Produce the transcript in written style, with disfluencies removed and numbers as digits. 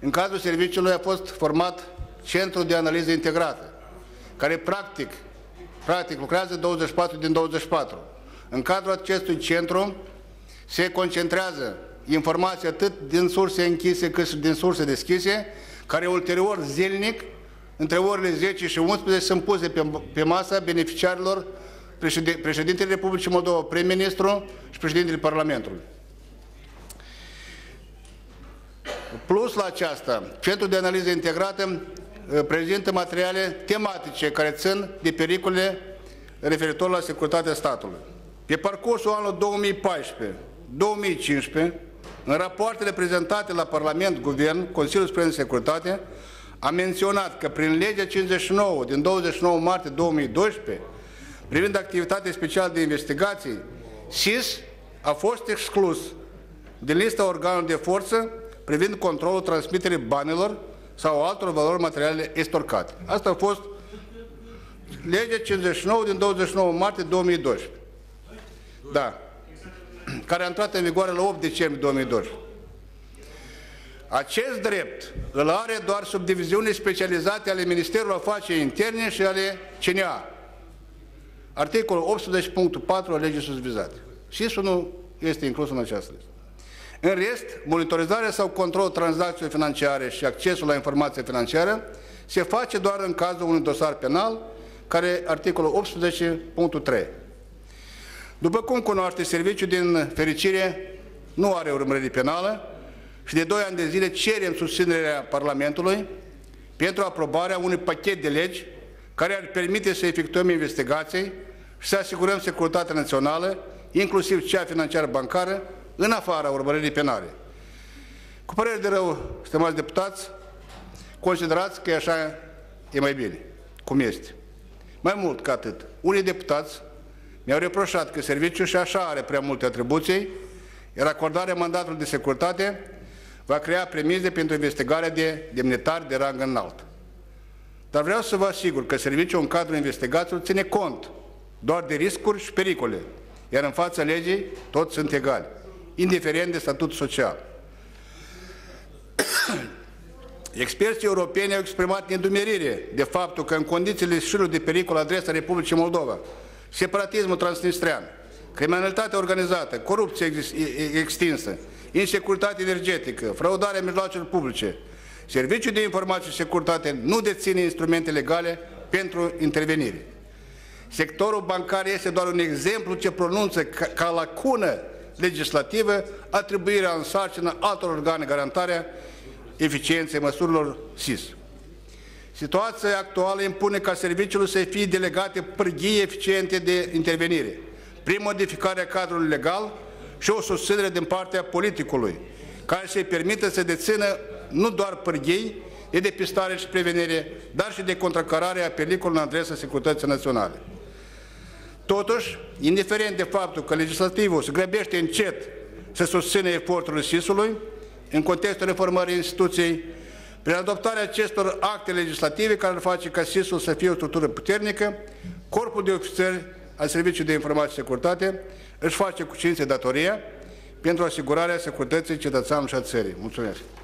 În cazul serviciului a fost format Centrul de Analiză Integrată, care practic lucrează 24 din 24. În cadrul acestui centru se concentrează informații atât din surse închise cât și din surse deschise, care ulterior zilnic, între orele 10 și 11, sunt puse pe masa beneficiarilor președintele Republicii Moldova, prim-ministru și președintele Parlamentului. Plus la aceasta, Centrul de Analiză Integrată prezintă materiale tematice care țin de pericolele referitor la securitatea statului. Pe parcursul anului 2014-2015, în rapoartele prezentate la Parlament, Guvern, Consiliul Suprem de Securitate, a menționat că prin legea 59 din 29 martie 2012, privind activitatea specială de investigații, SIS a fost exclus din lista organelor de forță privind controlul transmiterii banilor sau altor valori materiale estorcate. Asta a fost legea 59 din 29 martie 2012. Da. Care a intrat în vigoare la 8 decembrie 2012. Acest drept îl are doar subdiviziunile specializate ale Ministerului Afacerilor Interne și ale CNA. Articolul 18.4 al legii sus vizate. SIS-ul nu este inclus în această listă. În rest, monitorizarea sau controlul tranzacțiilor financiare și accesul la informație financiară se face doar în cazul unui dosar penal, care articolul 18.3. După cum cunoaște, serviciul din fericire nu are urmărire penală și de 2 ani de zile cerem susținerea Parlamentului pentru aprobarea unui pachet de legi care ar permite să efectuăm investigații și să asigurăm securitatea națională, inclusiv cea financiară bancară, în afara urmăririi penale. Cu părere de rău, stimați deputați, considerați că așa e mai bine, cum este. Mai mult ca atât, unii deputați mi-au reproșat că serviciul și așa are prea multe atribuții, iar acordarea mandatului de securitate va crea premize pentru investigarea de demnitari de rang înalt. Dar vreau să vă asigur că serviciul în cadrul investigațiilor ține cont doar de riscuri și pericole, iar în fața legii toți sunt egali, indiferent de statut social. Experții europeni au exprimat nedumerire de faptul că în condițiile șirului de pericol adresa Republicii Moldova, separatismul transnistrian, criminalitatea organizată, corupție extinsă, insecuritate energetică, fraudarea mijloacelor publice, Serviciul de Informații și Securitate nu deține instrumente legale pentru intervenire. Sectorul bancar este doar un exemplu ce pronunță ca lacună legislativă atribuirea în sarcină altor organe garantarea eficienței măsurilor SIS. Situația actuală impune ca serviciul să fie delegate pârghii eficiente de intervenire, prin modificarea cadrului legal și o susținere din partea politicului, care să-i permită să dețină nu doar pârghii de depistare și prevenire, dar și de contracarare a pericolului în adresa securității naționale. Totuși, indiferent de faptul că legislativul se grăbește încet să susțină eforturile SIS-ului, în contextul reformării instituției, prin adoptarea acestor acte legislative care ar face ca SIS-ul să fie o structură puternică, Corpul de Ofițeri al Serviciului de Informații și Securitate își face cu cinste datoria pentru asigurarea securității cetățeanului și a țării. Mulțumesc!